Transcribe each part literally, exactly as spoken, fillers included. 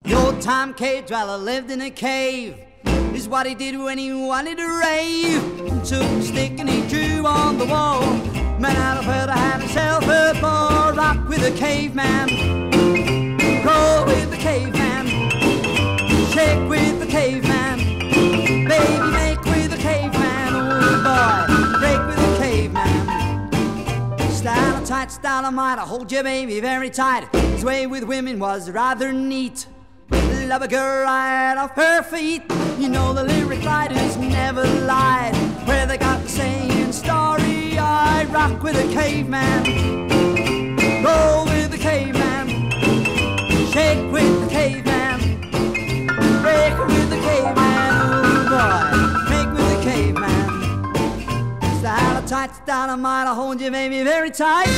The old-time cave dweller lived in a cave. This is what he did when he wanted to rave. Took a stick and he drew on the wall. Man out of her had himself a ball. Rock with the caveman, roll with the caveman, shake with the caveman, baby make with the caveman. Oh boy, break with the caveman. Style tight, style of mine, I hold your baby very tight. His way with women was rather neat. Love a girl right off her feet. You know the lyric writers never lied. Where they got the saying story, I rock with a caveman, roll with the caveman, shake with the caveman, break with the caveman. Oh boy, make with the caveman. Style of tight, style of mine, I hold you baby very tight.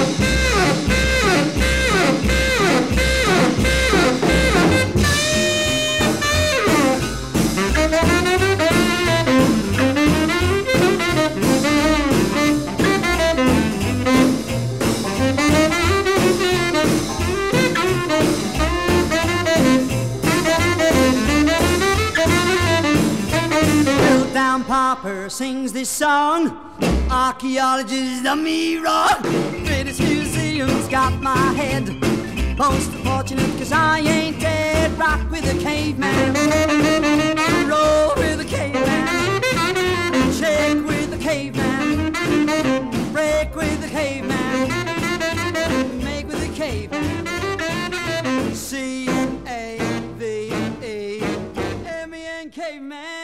Popper sings this song. Archaeologists done me wrong. British Museum's got my head. Most fortunate cause I ain't dead. Rock with a caveman, roll with a caveman, shake with the caveman, break with the caveman, make with the caveman. C A V E M E N caveman.